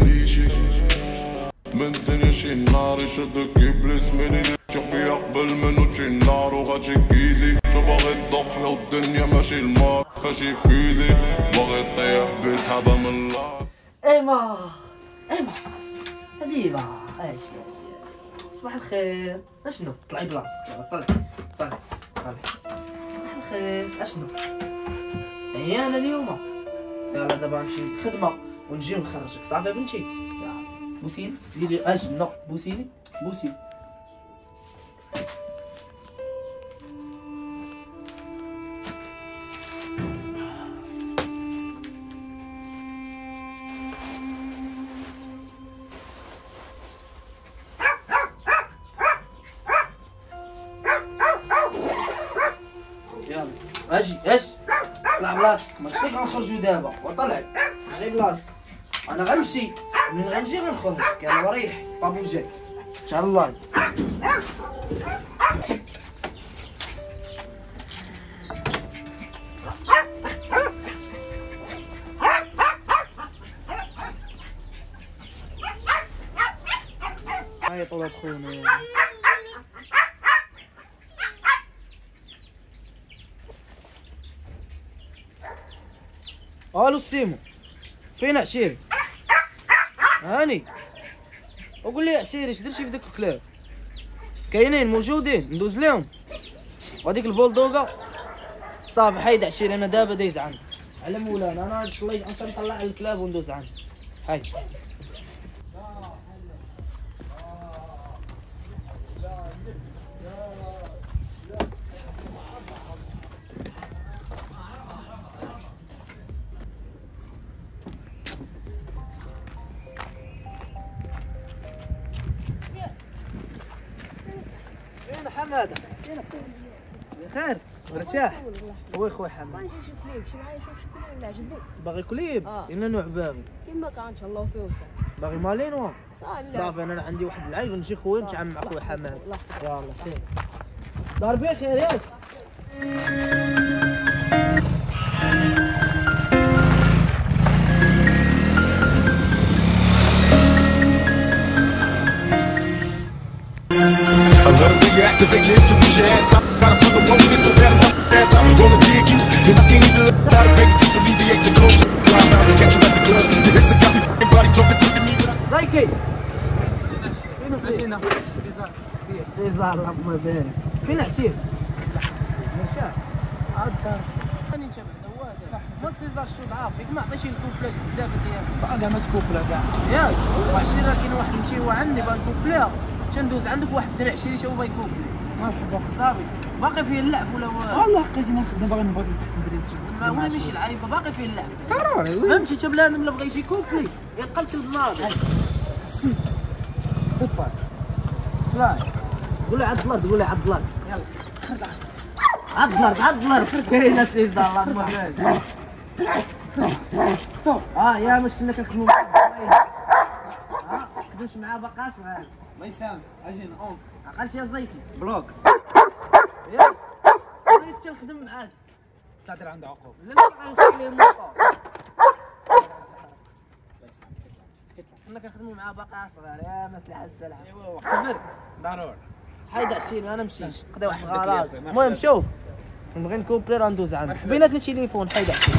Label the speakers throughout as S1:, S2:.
S1: ليشي من الدنيا شي نار يشدك ابليس مني شوفي قبل منو شي نار وغاتشي كيزي شو باغي تدق لو الدنيا ماشي المار ماشي فيزي باغي طيح بسحابة من الله.
S2: ايما حبيبه اش صباح الخير. اشنو طلعي بلاصتك طلعي صباح الخير. اشنو عيانه اليوم؟ يلا دابا نمشي للخدمه ونجي نخرجك صافي بنتي. يلا بوسيني ديري اجنو بوسيني. يلا اجي طلع بلاصتك ماشي غنخرجو دابا وطلع جاي بلاصتك. انا غنمشي منين غنجي غنخرج يلا ريح بابوجي ان شاء الله. هاي طلعت خونا. الو سيمو فين عشيري؟ هاني وقول لي عشيري اش درتي في داك الكلاب؟ كاينين موجودين ندوز لهم؟ وهاديك البولدوغا صافي حيد عشيري انا دابا دايز عنك على مولانا. انا نطلع الكلاب وندوز عنك. حيد فين حماده؟ بخير مرتاح؟ خويا حماده
S3: باغي نشوف كليب شي معايا نشوف شي كليب عجبني.
S2: باغي كليب؟ اين نوع باغي؟
S3: كيما كان ان شاء الله فيه وسع.
S2: باغي مالينوا؟
S3: صافي
S2: انا عندي واحد اللعيب نجي خويا نتعامل مع خويا حماده. يلا سير دار بخير ياك.
S1: Activated to push your ass out. Gotta put the one with so bad I'm ass out. Wanna dig you, and I can't even let out of baby just to alleviate your clothes. Climb out, catch you at the club. Your hips have got me fucking body talking to me.
S2: زيكي فين سيزار اللهم بارك. فين عسير؟ مشى عاد الدار. راني نتابع دواد ما سيزار الشوط عافيك ما عطيش الكوبلاش بزاف ديال كاع ما تكوبلا كاع ياك. وعشير راه كاين واحد مشي عندي باغي نكوبليها تندوز عندك واحد الدرع شريته هو باغي يكوبلي. مرحبا صافي باقي فيه اللعب ولا والو؟ والله لقيت انا خدام باغي نبغي نحكم ولا ماشي العيبه باقي فيه اللعب ضروري. فهمتي انت بنادم الا بغى يجي يكوبلي يلقى البناضي السيد اوبا فلاي قول له عضلات يلا عضلات كاينه سيزا اللهم بارك. ستوب يا مش كنا كنخدموا خدمش معاه باقا صغير ما يساهم اجي اون عقلت يا زيتي بلوك ياك بغيت حتى نخدم معاك تعطي عنده عقوب. لا غنمشي ليه موطور كنا كنخدموا معاه باقا صغير يا ما تلعب السلعه. ايوا كبر ضروري حيد عشيني انا مشيت خدا واحد الغراض. المهم شوف نبغي نكوبلي راه ندوز عندك بيناتنا تليفون حيد عشيني.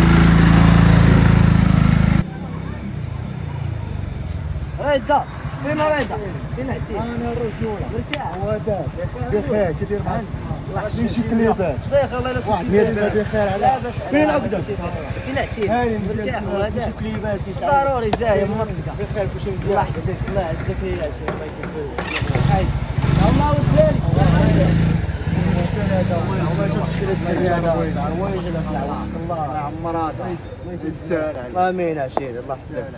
S2: ريدا فين ريدا؟ فين عسير؟ انا رجوله مرتاح وداد بخير كي داير معاك؟ الله شي كليبات بخير الله يلطف واحد بخير على فين عقده؟ فين عسير؟ هاني مرتاح وداد كليبات كيشعل ضروري زاهيه منطقه بخير كلشي مزيان الله يحفظك الله يعزك يا عسير الله يكفيك حي الله وكلالي الله يعمر هذا الزارع امين عشير الله يحفظك.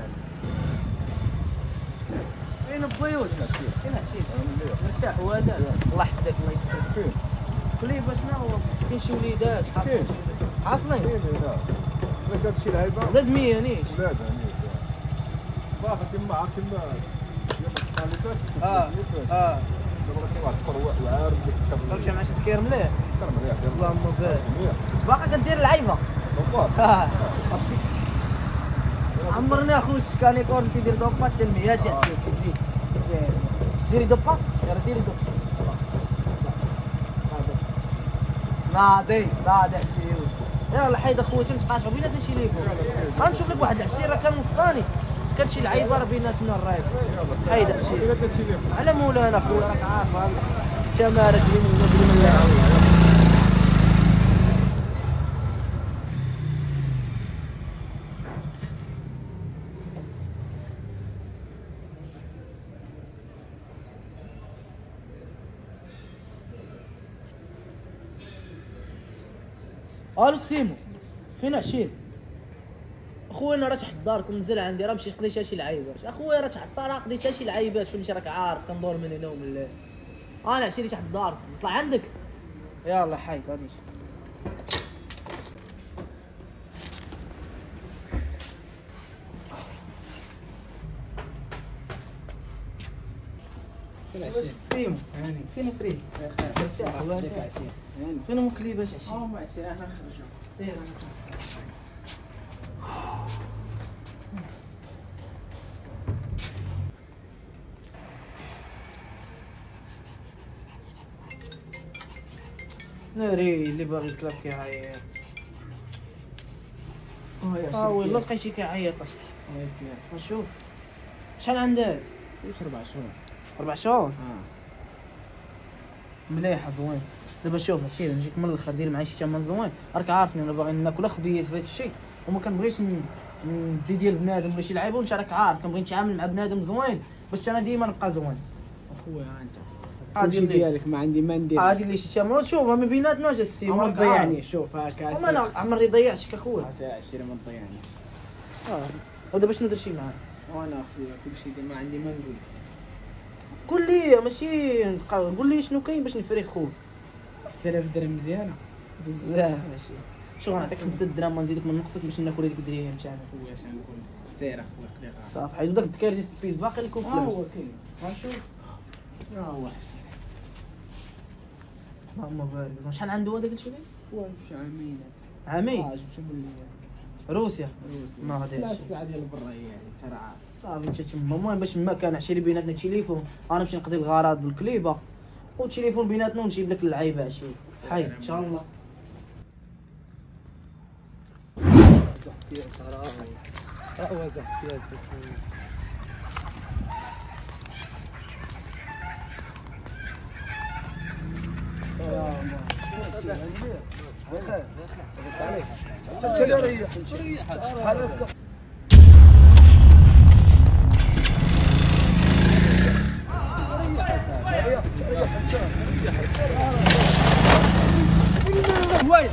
S2: فين الضيوف؟ فين عشير؟ مرتاح وداد الله يحفظك الله يسترك. كليبه شنو هو؟ كاين شي وليدات حاصلين ولاد هادشي لعيبه ولاد ميانيش ولاد هانيش باقي كيما دابا كاين واحد القروع وعارف ديك تمشي مع شي كير مليح اللهم بارك باقي كدير اللعيبه عمرنا اخو السكاني كورس يدير دوبا حتى المية يا عشير كيزيد ديري دوبا يلا ديري دوبا ناضي عشير يلا حيد اخويا تنتقاشعوا بيناتنا شي ليفو غنشوف لك واحد العشير راه كان وصاني كان شي لعيبه راه بيناتنا الرايد حيد عشير على مولانا اخويا راك عارف التمارك اللي من الله الو سيمو فين عشير اخويا انا راه تحت داركم نزل عندي راه مشيت قضيت شي لعيبات اخويا راه تحت الطريق قضيت شي لعيبات فهمتي راك عارف كندور من هنا ومن لا انا عشيري تحت داركم نطلع عندك يلا حيد غادي سيمو فين فريد فين ام كليباش عشير
S4: ما عشير انا نخرجوا
S2: سير انا ناري اللي باغي الكلاب كيعيط والله لقيت شي كيعيط اصاحبي نشوف شحال عندك؟
S4: واش 4 شهور
S2: 4 شهور مليحه زوين دابا شوف هادشي نجيك من الاخر دير معايا شي ثمن زوين راك عارفني انا باغي ناكل خبيات في هادشي وما كنبغيش ندي ديال بنادم ولا شي لعيبه وانت راك عارف كنبغي نتعامل مع بنادم زوين باش انا ديما نبقى زوين
S4: اخويا انت
S2: عادي
S4: كلشي ديالك ما عندي ما ندير
S2: عادي لي شي ثمن شوف ما بيناتنا جا السيم
S4: ما تضيعني شوف هاكا
S2: وما انا عمري ضيعتك اخويا
S4: عشير ما تضيعني
S2: ودابا شنو درتي معاه
S4: وانا اخويا كلشي ما عندي ما نقول
S2: قول لي ماشي نبقى قول لي شنو كاين باش نفري خويا
S4: 6000 درهم مزيانه
S2: بزاف ماشي شوف نعطيك 5 دراهم نزيدك من نقصك باش ناكل هذيك الدريهم تاعنا
S4: خويا اش نقول سير اخويا قدي غير
S2: صافي حيدو داك الدكاير ديال السبيس باقي لكم فلوس
S4: هو كاين غنشوف هو
S2: اللهم بارك شحال عنده هذاك الشيء
S4: واش عامين
S2: عامين
S4: جبتو من
S2: روسيا ما غاديش
S4: السلعه ديال برا يعني ترى عارف
S2: صافي انت تما المهم باش ما كان عشيري بيناتنا تليفون انا نمشي نقضي الغراض بالكليبه والتليفون بيناتنا ونجيب لك اللعيبه عشيري حي ان شاء الله وين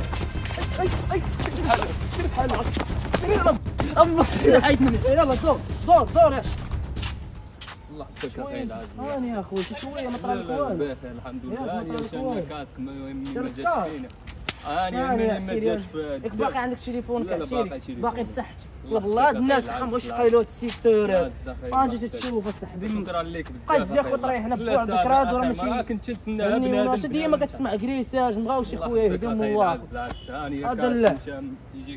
S2: يلا دور يا
S5: الله يحفظك اخي العزيز.
S2: هاني يا اخوي شويه ما طرا لك والو
S5: الحمد
S2: يا
S5: لله
S2: ما طرا لك
S5: يا
S2: والو.
S5: شان كاسك ما
S2: شربت
S5: جاتش
S2: كاس؟
S5: فينا
S2: يعني يا
S5: ما
S2: سيدي
S5: جاتش في
S2: ياك باقي عندك تليفون
S5: لا، لا،
S2: كعشيري
S5: باقي تليفون.
S2: باقي بصحتك
S5: الله
S2: طلب الله هاد
S5: يحفظك
S2: الناس
S5: أخي
S2: خا مبغوش
S5: العزيز.
S2: يبقى يلو السيكتورات
S5: الله
S2: اجي تشوف اصاحبي
S5: شكرا لك بزاف
S2: بقى الزياخ وطريح هنا بوعد الكراد وراه ماشي
S5: ما كنت نتسنى
S2: فهمني ولا شي ديما كتسمع كريساج نبغاو شي خويا يهدم الله هذا لا.
S5: يجيك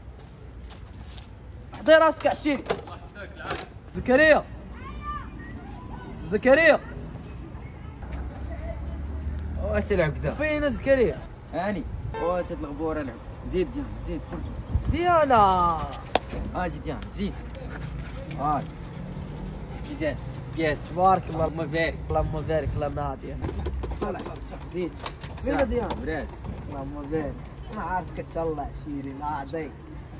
S2: حضي راسك عشيري زكريا زكريا
S4: واش العقده
S2: فين زكريا
S4: هاني واش هاد الغبوره العب زيد ديانا زيد
S2: ديانا
S4: اجي ديانا زيد جات ياس
S2: تبارك الله
S4: اللهم بارك
S2: اللهم بارك الله ناضي طلع زيد فين ديانا
S4: برات
S2: اللهم بارك انا عارفك تطلع عشيري ناضي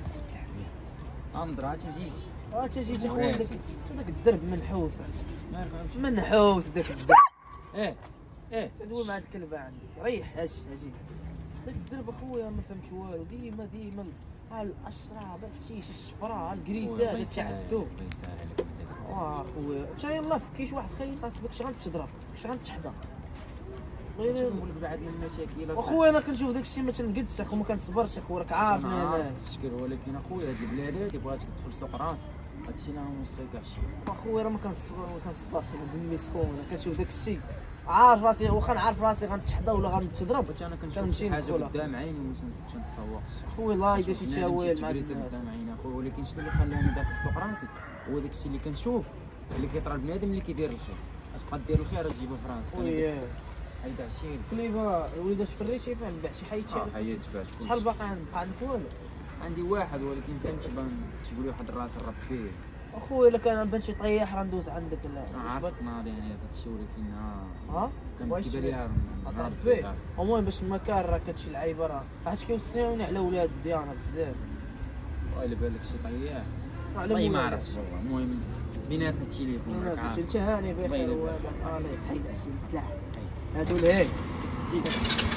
S4: امضرات جيتي
S2: واش جيت اخويا
S4: براسي.
S2: داك الدرب منحوس
S4: ما ينفعش
S2: منحوس داك الدرب
S4: ايه
S2: تدوي مع الكلبه عندك ريح اجي داك الدرب اخويا ما فهمتش والو ديما ها الاشراب التيش الشفره الكريساج تعدو اخويا انت يلاه فكيش واحد خيط بك شغل تضرب شغل تحضر غير
S4: نقول لك بعد من المشاكل
S2: اخويا انا كنشوف داك الشيء ما تنقدش اخو ما كنصبرش اخو راك عارفني انا
S4: التشكيل ولكن اخويا هاد البلاد هادي بغاتك تدخل سوق راسك هادشي اللي انا موصيك عشي
S2: اخويا راه ما كنصبرش انا دمي سخون كنشوف داك الشيء عارف راسي واخا نعرف راسي غنتحدى ولا غنتضرب
S4: انا كنشوف
S2: كنمشي
S4: شي حاجه
S2: ندخل
S4: قدام عيني وما تنتسوقش.
S2: خويا الله يدير شي تاويل مع
S4: الناس قدام عيني اخويا، ولكن شنو اللي خلاني داخل سوق راسي هو داك الشيء اللي كنشوف اللي كيطرا البنادم اللي كيدير الخير. اش بقى دير الخير تجيبه في راسك.
S2: خويا
S4: هيدا الشيء
S2: كليبه الوليدات في الريش يفهم نبيع شي حيت شي
S4: حيات تباع شكون.
S2: شحال باقي عندك والو؟
S4: عندي واحد ولكن فهمتي تقول لي واحد الراس الرب فيه.
S2: اخويا الا كان بان شي طياح غندوز عندك. لا
S4: عرفت ناضي يعني هذا الشيء ولكن
S2: ها
S4: كان كيبان ليها
S2: عطرت به. المهم باش المكان راه كتشي لعيبه راه حيت كيوصيوني على ولاد ديالنا بزاف.
S4: وإلا بالك شي طياح
S2: على
S4: والله ما عرفتش والله. المهم بيناتنا التليفون راك عارف.
S2: انت هاني بخير وهذا حيد عشي كاع هادو لهي زيد.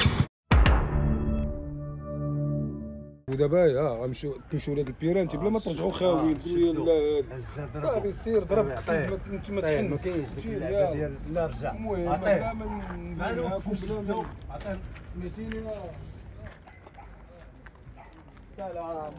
S6: ودابا غنمشيو تمشيو لهاد البيرانتي بلا ما ترجعوا خاويين تقولوا لي لا صافي سير ضرب ما تحنش
S7: ديال لا رجع
S6: المهم بلا ما نعاكم بلا
S7: عطيه سميتيني.
S2: السلام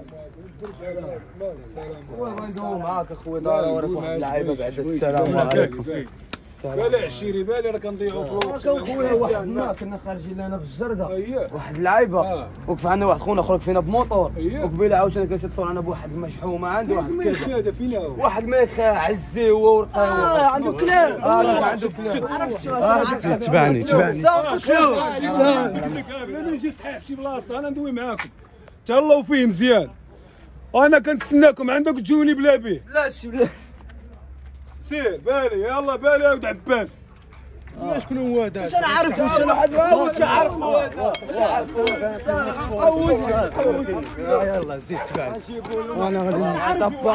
S2: عليكم.
S6: خويا
S2: ندوي معاك اخويا دار ورا واحد اللعيبه بعد السلام عليكم.
S6: بالي عشيري بالي راه كنضيعوا فلوس.
S2: خويا واحد ما كنا خارجين لنا في الجرده
S6: اييه
S2: واحد اللعيبه وقف عندنا واحد خونا خرج فينا بموطور وقبيله عاوتاني كنت تصور انا بواحد المشحومه عندي واحد كذا
S6: هذا فينا هو
S2: واحد ميخا عزيوه ورقاوه عنده كلام عنده كلام عرفت
S7: تبعني
S6: انا نجي صحيح في شي بلاصه انا ندوي معاكم تهلاو فيه مزيان. انا كنتسناكم عندك تجوني بلا بيه.
S2: لا شباب
S6: سير بالي يلا بالي ود عباس. شكون هو هذا؟
S2: انا عارف واش انا واش عارف
S7: يلا زيد تبعني.
S2: وانا غادي ندبر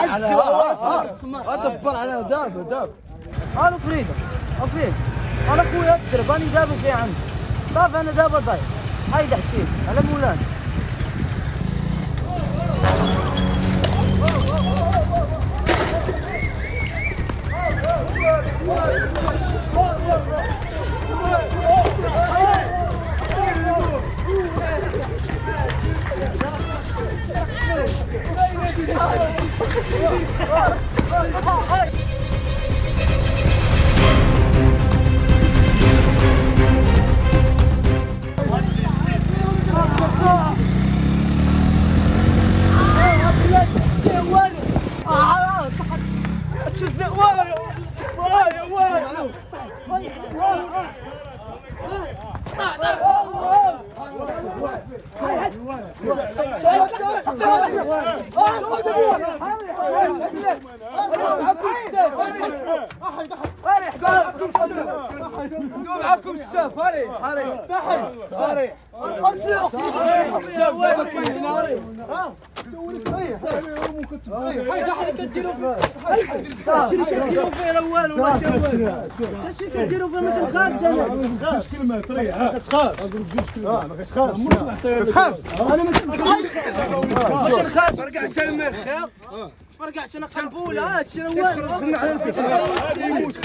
S2: على دابا انا فريده انا خويا الدرب راني دابا جاي عندي صافي انا دابا ضايع حيد عشيت على مولانا. معكم الشاف هاري كديروا فيه راه والو ما شي كديروا فيه ما تنخافش انا
S6: جوج كلمات طريح ها كتخاف جوج كلمات ما كتخافش
S2: انا ما تنخافش فرقعت المخ فرقعت انا قنبوله هادشي راه والو
S6: هذا يموت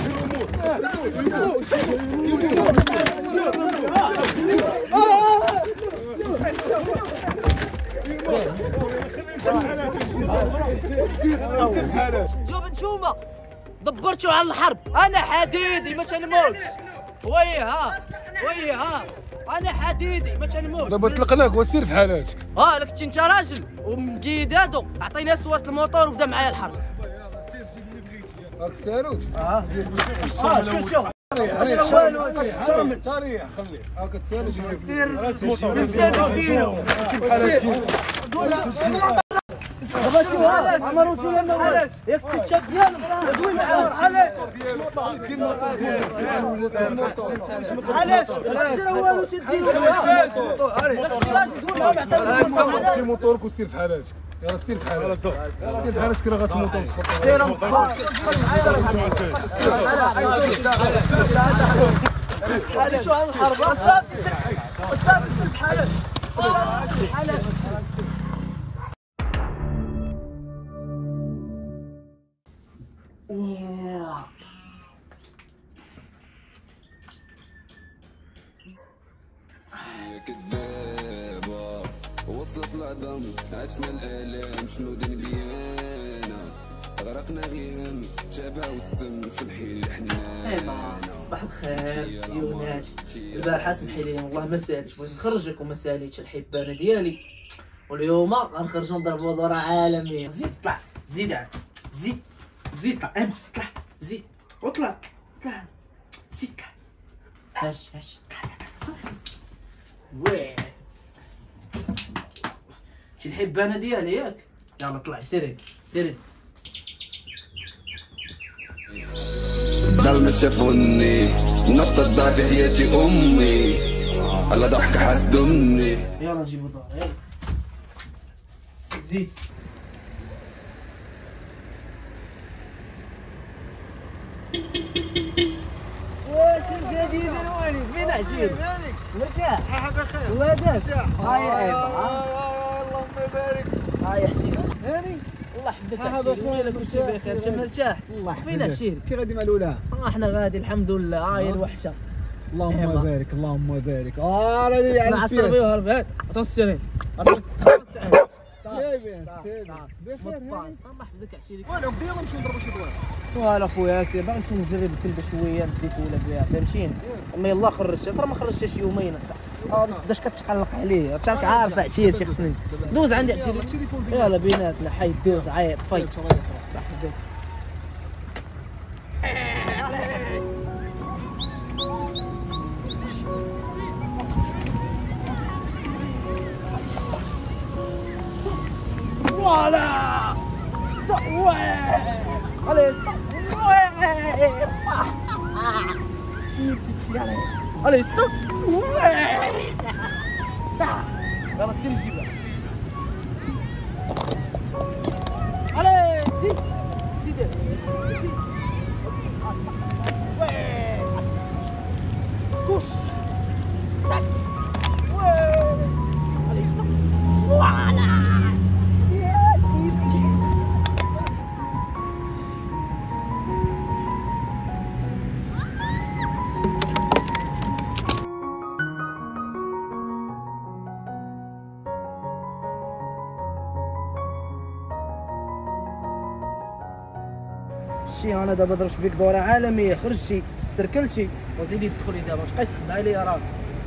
S2: شوف نتوما دبرتوا على الحرب انا حديدي ما تنموتش ويها انا حديدي ما تنموتش.
S6: دابا طلقناك وسير في حالاتك.
S2: لك كنت انت راجل ومقيد هادو عطيني صوره الموطور وبدا معايا الحرب.
S6: هاك الساروت
S2: شوف
S6: طريح خليه هاك الساروت
S2: عمرو سليمان ياك الشاب ديالهم دوي معاه علاش والو تديروا
S6: في موطورك وسير في حالاتك. يلا سير في حالاتك راه غتموت وتسقط.
S2: سير مصحاب شو هالحرب صافي في حالاتك
S1: كدابة وصلت العظم عشنا الآلام شنو دنبيانا غرقنا غيام تابع والسم في الحين حنانا
S2: صباح الخير الزيونات. البارحه سمحي لي والله ما ساليتش، بغيت نخرجك وما ساليتش الحبانه ديالي، واليوم غنخرجوا نضربوا دوره عالميه. زيد طلع، زيد عاد، زيد طلع، طلع، زيد وطلع، طلع، زيد طلع، هاش طلع صافي. ويه شي الحبانه ديالي ياك؟ يلا طلعي سيري.
S1: الظلمة شافوني، نقطة ضعف حياتي أمي، على ضحكة حتدمني.
S2: يلا نجيبو دور، يلا زيد. واش الجديد الوالد فين عجيب؟ مرشاح صحيحة بخير واداك هاي عيب اللهم بارك هاي عشير هاني الله يحفظك عشير ويلك كلشي بخير انت مرتاح فين عشير؟
S7: كي غادي مع الاولى؟
S2: احنا غادي الحمد لله هاي الوحشة
S7: اللهم بارك اللهم بارك. راني يعني
S2: 10 بيوهر فهاد عطوا السيرين
S7: بخير
S2: الله يحفظك عشيري.
S7: وانا يلا نمشيو نضربوا شي دوار.
S2: فوالا خويا سير باغي نمشي نجرب الكلبه شويه نديك ولا بها فهمتيني. اما يلا خرجت ترى ما خرجتش يومين اصاحبي بداش كتقلق عليه راك عارف عشير شي خصني دوز عندي عشير يلا بيناتنا حي دوز عيط طفي فوالا allez allez saute يلا سير جيبها allez زيد كوش allez فوالا شي انا دابا ضربت بيك دوره عالميه خرجتي سركلتي وزيدي تدخلي دابا مابقاش تسد عليا راسك.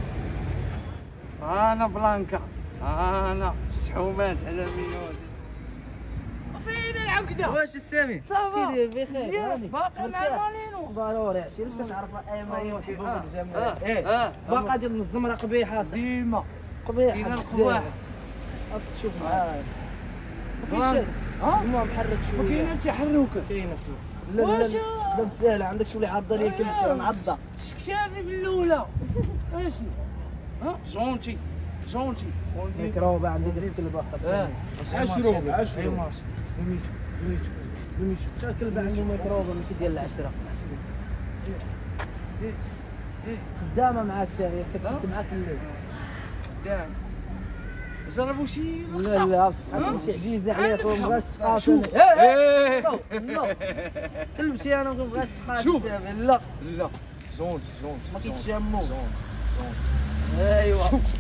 S8: انا بلانكا انا شحومات على مينوت
S2: فين نلعب كدا واش السامي
S8: صافا
S2: كي داير بخير هاني
S8: باقي مع مالينو
S2: ضروري عرفتي باش كتعرفها ايمن ويحبوا الجمال باقا غادي ننظم راه قبيحه صاحبي
S8: ديما
S2: قبيحه
S8: كاين
S2: بزاف
S8: الخواص
S2: خاصك تشوف معايا مافيش المهم حرك شويه
S8: كاين حتى حروكه
S2: كاينه لا لا لا بسهله عندك شي اللي عضه ليا كلشي راه معضه
S8: شكشافي في الاولى اشنو جونتي
S2: ميكروبه عندي ديك الكلبه
S8: عشرو
S2: لميتو تا الكلبه عنده ميكروبه ماشي ديال العشره خدامه معاك شاغي كتشد معاك الليل
S8: خدام جربوا شي
S2: لا بصح تمشي عزيزه عليك وما بغاش تقاتل كلبتي انا ما بغاش تقاتل
S8: شوف
S2: لا
S8: جونتي
S2: ما كيتجاموش ايوا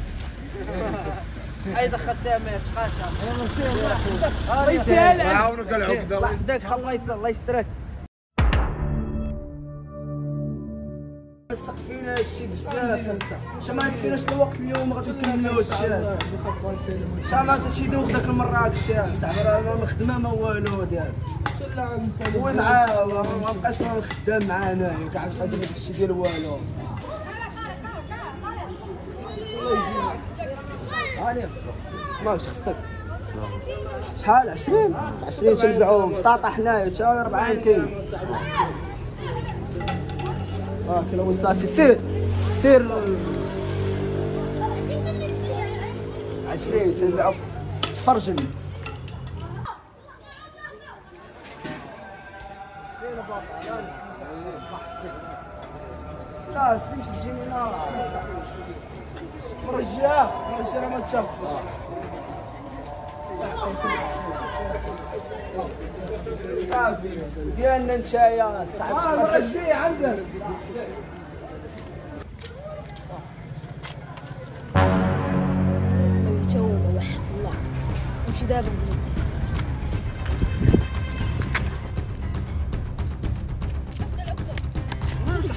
S2: عيد خسامات قاشا انا
S6: عاونك العقده
S2: وحدك الله يسترك لصق فينا هادشي بزاف هسه شا ما عرفناش الوقت اليوم غادي نكملوا هادشي هسه شا ما تمشي دوك داك المره هادشي هسه ما خدمه ما والو داز وين معاه ما بقاش خدام معانا كاع غادي داكشي ديال والو الله يجينا هاني ماكش خصك شحال 20 تنبيعوهم بطاطا حنايا تا 40 كيلو كيلو صافي سير 20 تنبيعو فرجل سلمت الجنينه خصيصه مرجع راه ما تشاف صافي ديالنا نتايا الساعه مرجي عندك
S3: توما وحق الله نمشي دابا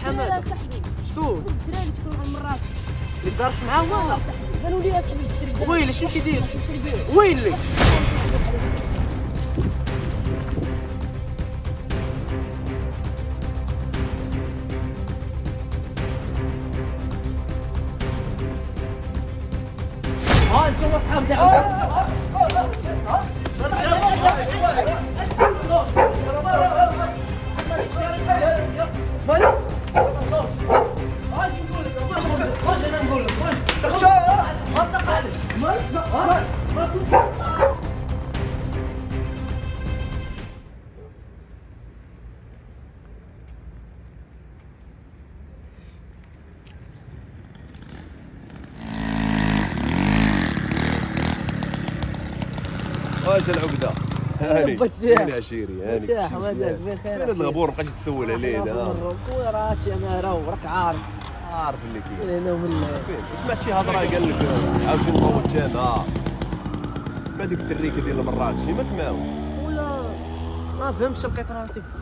S2: حماده شكون؟
S3: الدراري اللي كيكونوا مع المرات
S2: اللي دارش معاهم
S3: والله صاحبي بانوا لي صاحبي الدرب
S2: ويلي شنو يدير؟ ويلي ها انتم اصحاب دعوه
S9: واش العقده؟ هاني هاني عشيري هاني
S2: يا حمادك بخير
S9: فين الغبور مابقاش تسول علينا
S2: خويا راه هادشي انا راه راك
S9: عارف اللي كاين
S2: انا من
S9: سمعت شي هضره قال لك عاوتاني نفوت هذا بهذيك التريكه ديال المرات شي ما تماو
S2: خويا ما فهمتش لقيت راسي في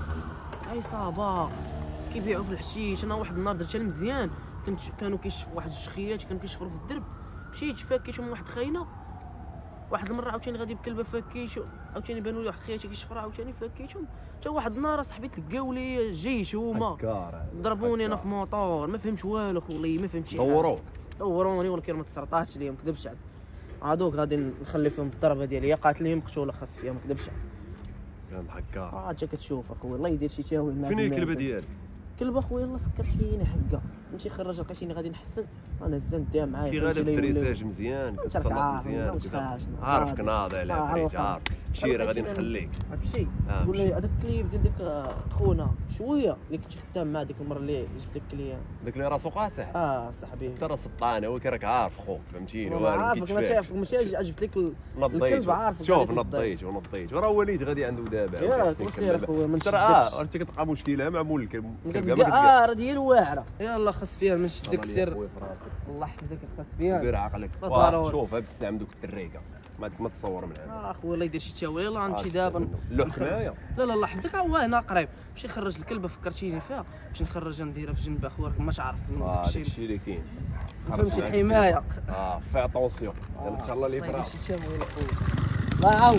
S2: عصابه كيبيعوا في الحشيش. انا واحد النهار درت مزيان كانوا كيشوفوا واحد الشخيات كانوا كيشفروا في الدرب مشيت فاكيتهم واحد خاينه واحد المره عاوتاني غادي بكلبه فاكيتو عاوتاني بانوا لي واحد خياتي كيشفروا عاوتاني فاكيتهم حتى واحد النهار صاحبي تلقاو لي الجيش هما ضربوني انا في موطور ما فهمتش والو خويا ما فهمتش شي حاجه دوروني ولكن ما تسرطاتش ليهم كذبش عليك هادوك غادي نخلي فيهم الضربه ديالي يا قاتلين مقتوله خاص فيها ما كذبش عليك
S9: محكار
S2: انت كتشوف اخويا الله يدير شي تاويل معاك
S9: فين هي الكلبه ديالك؟
S2: كلبه خويا الله فكرتيني حقا نمشي نخرج لقيتيني غادي نحسن انا الزن ديها معايا
S9: كي غادا في الدريساج مزيان كتصنف مزيان عارفك ناضي على عفريت عارف شير غادي نخليك
S2: هادشي قول لي هذاك الكليب ديال ديك خونا شويه اللي كنت خدام مع ديك المره اللي جبت لك كليان
S9: داك اللي راسو قاصح
S2: صاحبي
S9: انت راه سطانه ولكن راك عارف خوك فهمتيني
S2: عارفك ما تعرف ماشي جبت لك الكلب عارفك
S9: شوف نضيت وراه وليد غادي عنده دابا
S2: ياك سير اخويا ما نشدكش
S9: انت كتلقى مشكله مع مول الكلب
S2: راه ديالو واعره يلاه خاص فيها ما نشدك سير الله يحفظك خاص فيها
S9: دير عقلك شوف بسام دوك التريكه ما تصور معايا
S2: اخويا الله يدير شي تاويل يلاه نمشي دابا
S9: اللوح حمايه
S2: لا الله يحفظك هو هنا قريب نمشي نخرج الكلبه فكرتيني فيها باش نخرجها نديرها في جنب اخويا راك ما تعرف
S9: داكشي اللي كاين
S2: فهمتي الحمايه
S9: في اتونسيون يلا ان شاء الله اللي يفرح
S2: شي تاويل اخويا الله يعاود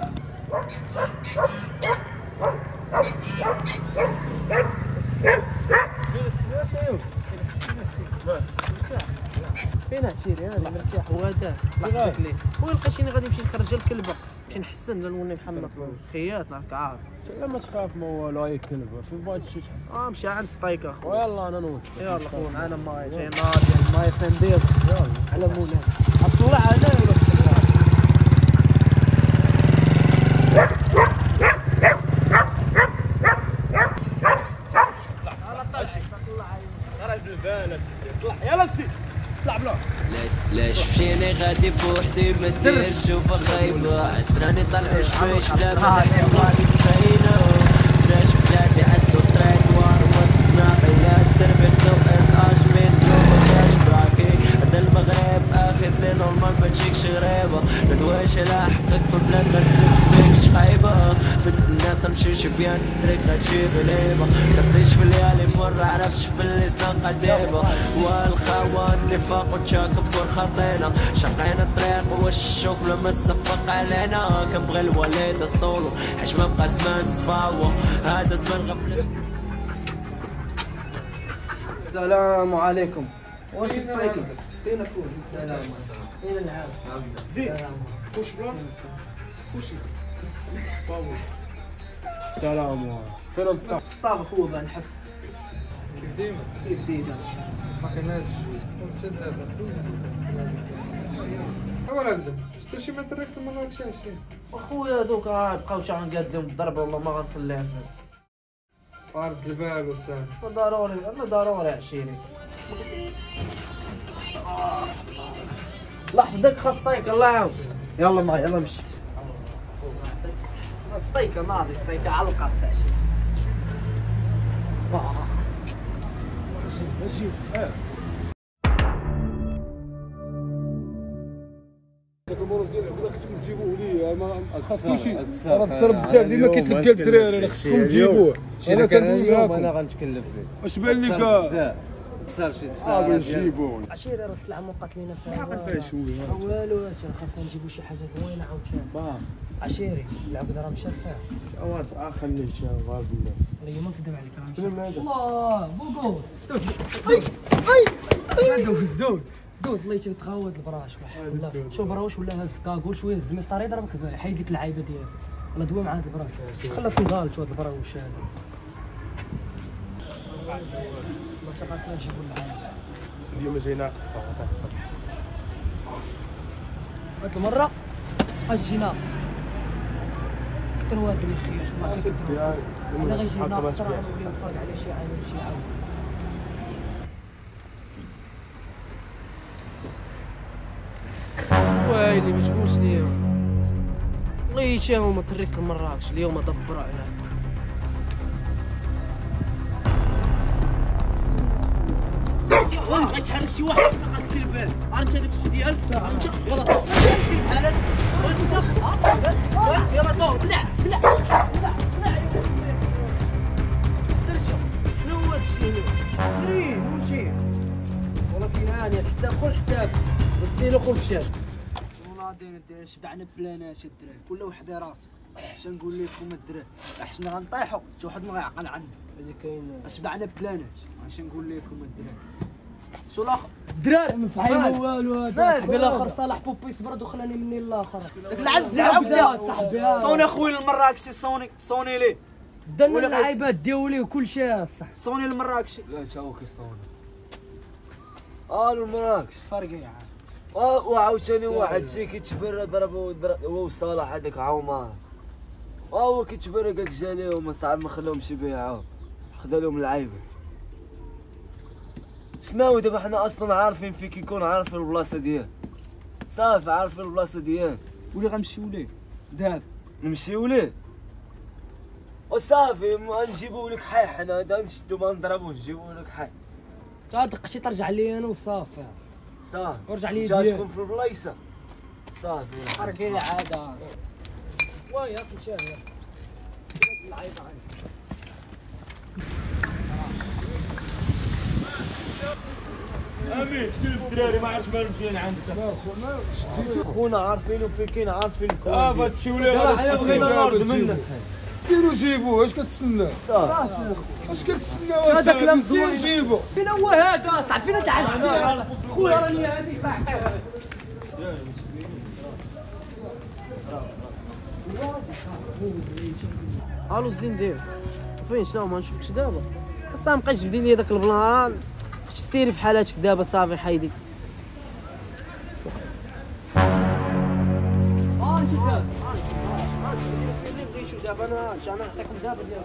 S2: فين عشيري انا مرتاح وهذا لقيت ليه ولقيتيني غادي نمشي نخرج الكلبه نمشي نحسن لا نولي محمد الخياط راك عارف
S7: لا ما تخاف ما والو هاي كلبه فين بغيت شي تحس
S2: مشي عند ستايك اخويا
S7: يلا انا نوصل
S2: يلا خويا معنا ماي جاي ناضي ماي صندوق يلا على مولانا طلع علينا ولا
S10: ليش مشيني غادي بوحدي ما دير شوف غايبة عسراني طلعو شويش بلا ما نحسبالي سفينة ليش بلادي عزو طريق وصنا بلا الدرب خذو اس من يوم براكي هذا المغرب اخي سي نورمال ما تجيكش غريبة ندواش لاحقك في بلاد ما تسبكش خايبة بنت الناس نمشي شبيان ستريك غتجيب ليبة كسيش في الليالي مرة عرفتش باللسان قديمة والخوان نفاق وتشاكبر خطينا شقينا الطريق والشوك لما تصفق علينا كنبغي الوليد الصولو حيش ما بقى زمان صفاوة هذا زمان غفلة.
S2: السلام عليكم واش سترايكر فين اكون السلام فين العاب زيد كوش بلاص كوش
S7: السلام فين مصطفى
S2: اخويا باه نحس كيف ديما
S8: ما كايناش مشات دابا ولا بدا شتي شي متريك ما غاتشاش
S2: اخويا دوكا بقاو شي غنقاد لهم الضربه والله ما غنخليها فيهم
S8: طارد البال وسام
S2: ضروري عشيري لحظتك خاص طيك الله يعاون يلا معايا يلا مشي ستيكه ناضي ستيكه على القرص عشيري ماشي
S7: داك البروز ديال العقده خصكم تجيبوه لي
S6: خاصو شي راه الضرب بزاف ديما كيتلقى الدراري راه خصكم تجيبوه. انا كندوي معاكم
S8: انا غنتكلف به.
S6: واش بان لك
S8: تصار شي تسال
S6: نجيبوه
S2: عشيري راه السلعه ما مقاتلينا فيها
S6: فيها شويه
S2: والو هادشي خاصنا نجيبو شي حاجه زوينه عاوتاني. عشيري العقد راه مشى فيها.
S6: اواد خليه شاف بالله
S2: والله ما نكذب عليك راه مشى.
S6: شنو هذا؟
S2: الله بوغوس دوز الله يتغاود البراش ولا شوف براوش ولا هز كاكول شويه هز مسطر يضربك حيد لك اللعيبه ديالك ولا دوي معاه البراش خلص نضال شو هاد البراوش هذا ما شقاتنا نجيبو اللعيبه
S6: اليوم جاي ناقص
S2: هاد المره اجي ناقص كثر واد الخياش ما تكثر انا غيجي ناقص راه نولي نفرق على شي عام شي عام. ويلي ما تقولش ليهم لقيتهم طريق لمراكش اليوم دبروا عليها. غيتحرك شي واحد تلقى الكلبان عرفت هذاك الشيء ديالك يلا كيف حالك يلا دور بلع شنو هو هادشي مريم ونمشي ولكن هاني الحساب خذ الحساب والسيلو خذ الشاب والله داير شبعنا بلانات الدراري كل وحده راسها اش نقول لكم الدراري حنا غنطيحوا حتى واحد ما غيعقل عنا اللي كاين شبعنا بلانات اش نقول لكم الدراري شو الاخر الدراري ما فاهم والو هذا بالاخر صالح بوبيس برد وخلاني مني الاخر داك العز عاود صاحبي صوني اخويا المراكشي صوني ليه دنا اللعيبات ديولي وكل شيء صح صوني المراكشي
S8: لا تا هو كيصون المراكش
S2: فرقي عاد
S8: وعاوتاني واحد شي كيتبرى ضربو هو وصالح هذاك عمار هو كيتبرى قالك جا ليهم صعب ما خلاهمش يبيعوه خدا لهم اللعيبه. شناهو دابا حنا اصلا عارفين فين كيكون عارفين البلاصه ديالو صافي عارفين البلاصه ديالو
S2: ولي غنمشيو ليه دابا
S8: نمشيو ليه وصافي نجيبو لك حي حنا هذا نشدو ما نضربوش نجيبو لك حي
S2: دقتي ترجع لي انا وصافي
S8: صافي
S2: ورجع لي
S8: جا تكون في البلايصه صافي
S2: حركي عاده ويا مشى اللعيبه
S6: امين شتي الدراري ما عرفتش مالهم مشينا عندك
S8: خونا عارفينو فين كاين عارفين
S6: صافي تمشيو ليه
S8: حنا بغينا الارض منك
S6: سيروا جيبوه اش كتسناو
S8: صافي
S6: اش كتسناو هذا كلام زوين جيبو
S2: فين هو هذا صاحبي فين تعز خويا راني هذيك الو الزين دير فين شنو ما نشوفكش دابا بس ما بقاش بدي لي داك البلان خصك سيري في حالاتك دابا صافي حيدي انت دابا نمشيو دابا انا نعطيكم دابا ديال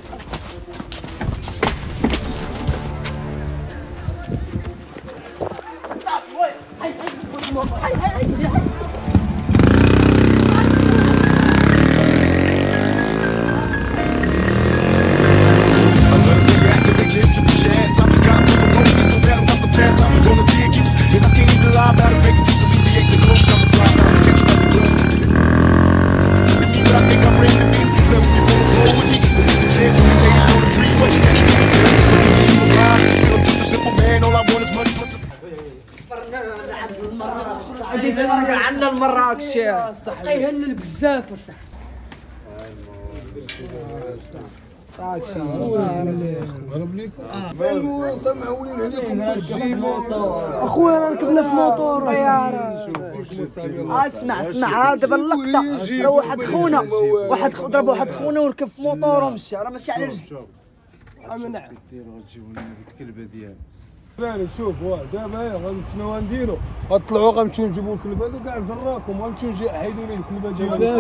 S2: غادي تفرق عنا المراكش صح كيهلل بزاف الصح راكشي
S6: هرب ليك فين سامعوني عليكم تجيبوا
S2: اخويا راه ركبنا في موطور اسمع دابا اللقطه راه واحد خونا ضرب واحد خونا وركب في موطور ومشى راه ماشي على رجلي
S6: نعم ديروا غتجيبوا لنا هذيك الكلبه ديالك بالك شوف دابا شنو غنديروا غنطلعوا غنمشيو نجيبوا الكلبه هذو كاع زراكم غنمشيو حيدوا لي الكلبه ديالك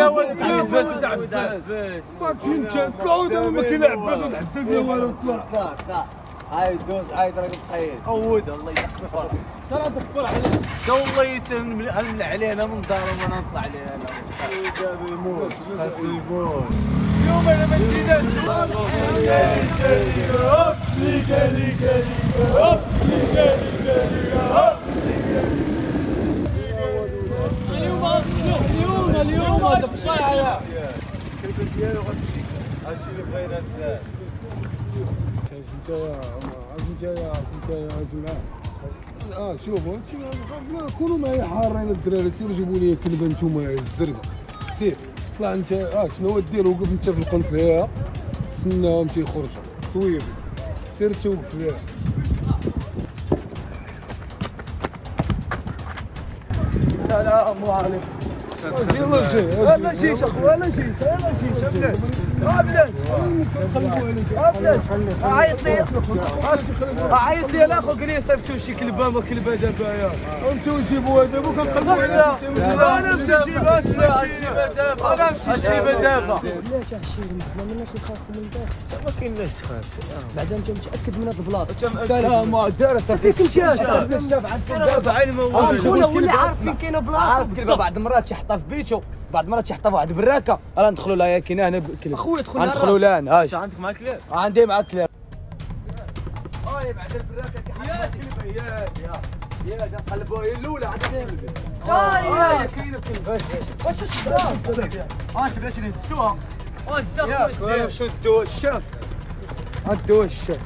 S6: فين طلعوا دابا ما كاين لا عباس ولا حتى لا والو طلع
S8: هاي دوز هاي راك تخيل عود الله يحفظك ترى دبر عليه والله يتنمل عليه انا من دار وانا نطلع عليه انا دابا يموت خاصو يموت اليوم انا ما نديرش اليوم اليوم هذا بالصيعه الكلبه ديالو غتمشي هادشي اللي بغينا نتلاش
S6: نتايا شوفوا هادشي كونوا معايا حارين الدراري سيروا جيبوا لي كلبه نتوما الزرقاء سير طلع انت شنو هو دير وقف انت في القنطليه تسناهم تيخرجوا صويب سير توقف ليها
S8: السلام عليكم
S6: يلا شي
S8: انا شيش اخويا انا شيش بلاد بلاد عيط لي عيط لي انا اخوك لي صيفطوا شي كلبه ما كلبه دابا يا
S6: انتو جيبوها دابا كنقلبوا عليها
S8: انا نمشي نجيبها دابا انا نمشي نجيبها دابا
S2: علاش عشيرين ما مناش نخافوا من دار ما كايناش تخاف بعدا انت متاكد من هاد البلاصه
S8: السلام دار
S2: فيك مشى
S8: دابا عين ما
S2: ولا عارف فين كاينه بلاصه
S8: عارف كلبه بعض المرات شحطها في بيتو بعض المرات شحطها في واحد البراكه انا ندخلوا لها كاينه هنا كلب
S2: اخويا دخل
S8: ندخلوا لها هنا
S5: واش عندك مع كلاب؟
S8: عندي مع كلاب بعد البراكه كيحطها كلبه يا نقلبوها هي الاولى عاد يا كاينه كلبه واش انت بلاش نهزوها ياك نمشيو ندوها الشاف ندوها الشاف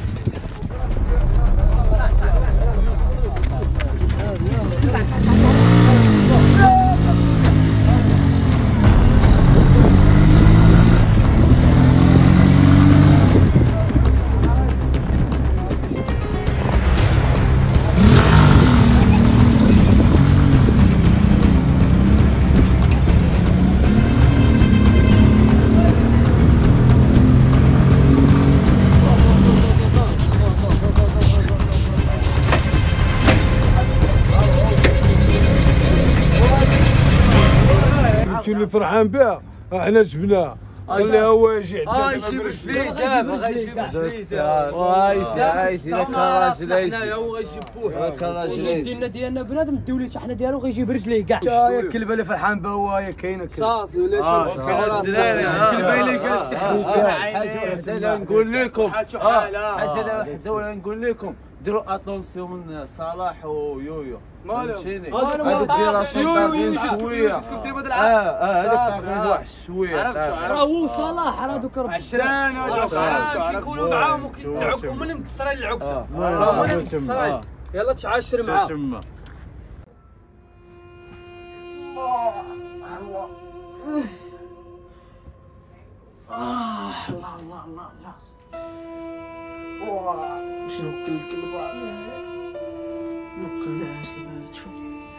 S6: اللي فرحان بها احنا جبناها خليها هو يجي
S8: يجيب الجديد دابا غيجيب الجديد عايش الا كراجل
S2: حنايا هو غيجيب بوه
S8: كراجل
S2: ديالنا بنادم الدولي حتى حنا ديالو غيجيب رجليه كاع
S8: يا الكلبه اللي فرحان بها هو هي كاينه كلبه
S2: صافي ولا
S8: كاينه الدراري الكلبه اللي كنستخدموا حاجه وحده نقول لكم حاجه وحده ولا نقول لكم ديروا اتونسيون من صلاح ويويو فهمتيني هذا الدراسه يويو شكون تريبه هذاك واحد شويه
S2: راه هو صلاح راه دوك
S8: عشران هذوك
S2: كيكونوا معاهم وكيلعبوا من مكسرين العقده من مكسرين يلا تعاشر معاه
S8: الله الله الله باش نوكل الكلبه نوكلهاش لما تشوف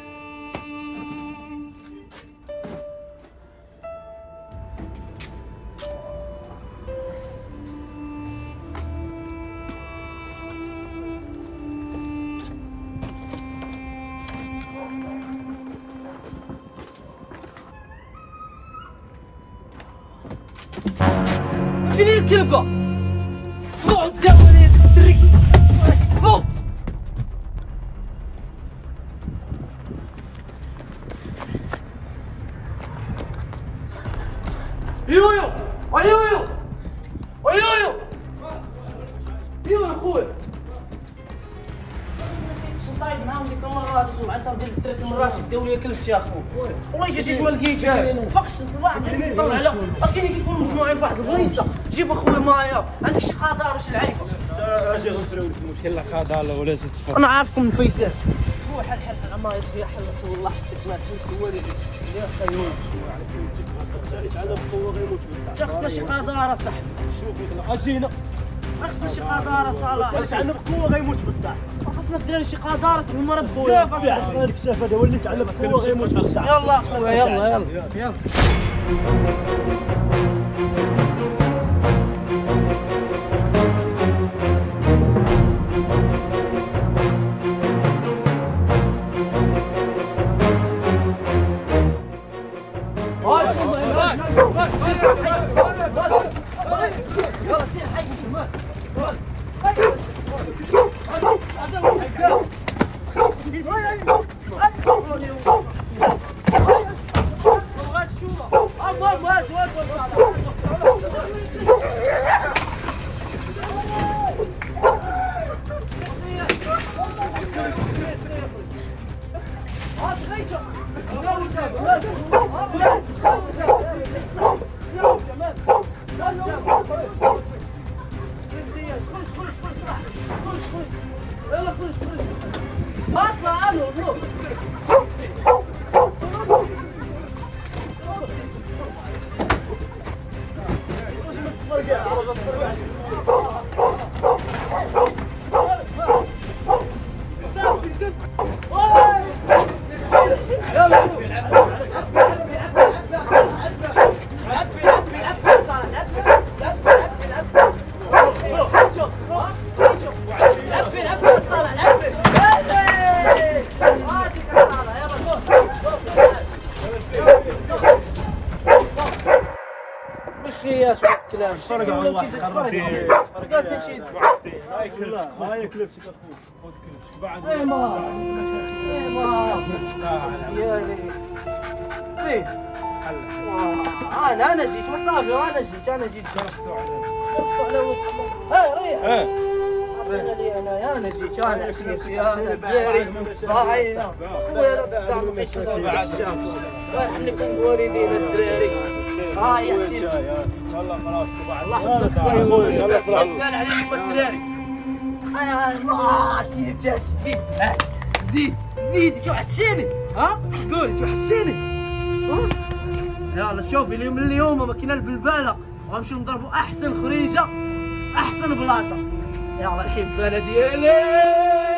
S2: فين الكلبه فوق الدولي الدري فوق يويو يويو يويو يويو خويا طايب معاهم ديك المرات العصر ديال الدراري المرات داو لي كلبت يا اخو والله جيت ما لقيتها فقش الصباح نطلع على كاين كيكونوا مجموعين في واحد البلايصه جيب اخويا معايا عندك شي قدر ولا شي لعيبه اجي غنفريو لك المشكل لا قدر ولا شي تفرق انا عارفكم من فيسان هو حل ما يطيح حل والله حتى ما تشوف الوالد يا خيوط على القوه غيموت خصنا شي قدر صح شوف اجينا خصنا شي قدر صالح واش عندنا بقوه غيموت بالدار خصنا الدراري شي قدر بالمره بزاف هذاك الشاف هذا وليت على بقوه غيموت بالدار يلا اخويا يلا
S8: تفرق على الله قرب فيه
S2: قاسي نشيد
S8: هاي كلبش خذ كلبش بعد
S2: ايه ما يا لي فين انا جيت وصافي انا جيت نفسوا على ريح انا لي انا جيت انا عشيت يا ديري صاحي خويا لا تصدق قيش بعد الشام رايح لكم والدين الدراري هاي يا حسين
S8: ان شاء الله خلاص بعد
S2: الله يحفظك خويا
S8: ان شاء الله خلاص
S2: سال عليكم الدراري عشيت زيد توحشيني ها قولي توحشيني ها يلا شوفي اليوم ماكينه بالبالة غنمشيو نضربوا احسن خريجه احسن بلاصه يلا الحين بالة ديالي